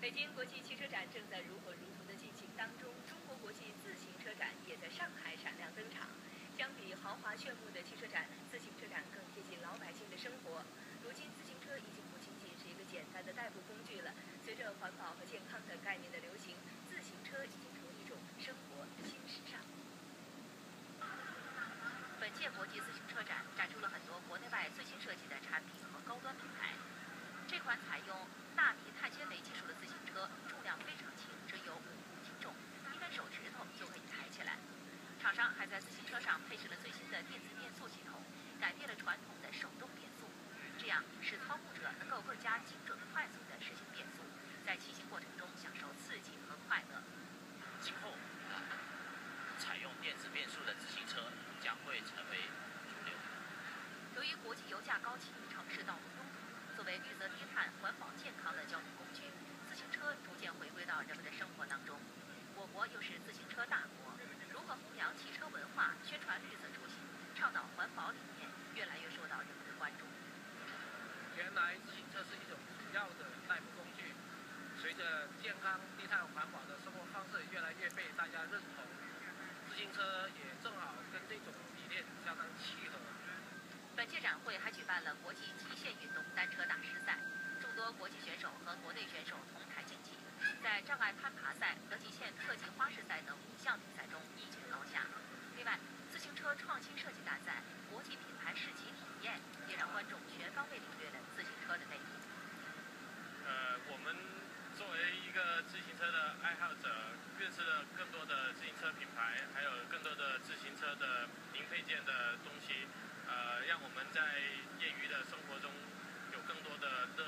北京国际汽车展正在如火如荼的进行当中，中国国际自行车展也在上海闪亮登场。相比豪华炫目的汽车展，自行车展更贴近老百姓的生活。如今，自行车已经不仅仅是一个简单的代步工具了。随着环保和健康等概念的流行，自行车已经成为一种生活新时尚。 本届国际自行车展展出了很多国内外最新设计的产品和高端品牌。这款采用纳米碳纤维技术的自行车重量非常轻，只有5公斤重，一根手指头就可以抬起来。厂商还在自行车上配置了最新的电子变速系统，改变了传统的手动变速，这样使操控者能够更加精准快速地实行变速，在骑行过程中享受刺激和快乐。 今后采用电子变速的自行车将会成为主流。 由于国际油价高企，城市道路拥堵，作为绿色低碳、环保健康的交通工具，自行车逐渐回归到人们的生活当中。我国又是自行车大国，如何弘扬汽车文化、宣传绿色出行、倡导环保理念，越来越受到人们的关注。 原来自行车是一种主要的代步工具，随着健康、低碳、环保的生活方式越来越被大家认同，自行车也正好跟这种理念相当契合。 本届展会还举办了国际极限运动单车大师赛，众多国际选手和国内选手同台竞技，在障碍攀爬赛、德极限特技花式赛等5项比赛中一决高下。另外，自行车创新设计大赛、国际品牌试骑体验，也让观众全方位领略了自行车的魅力。 我们作为一个自行车的爱好者，认识了更多的自行车品牌，还有更多的自行车的零配件的东西，让我们在业余的生活中有更多的乐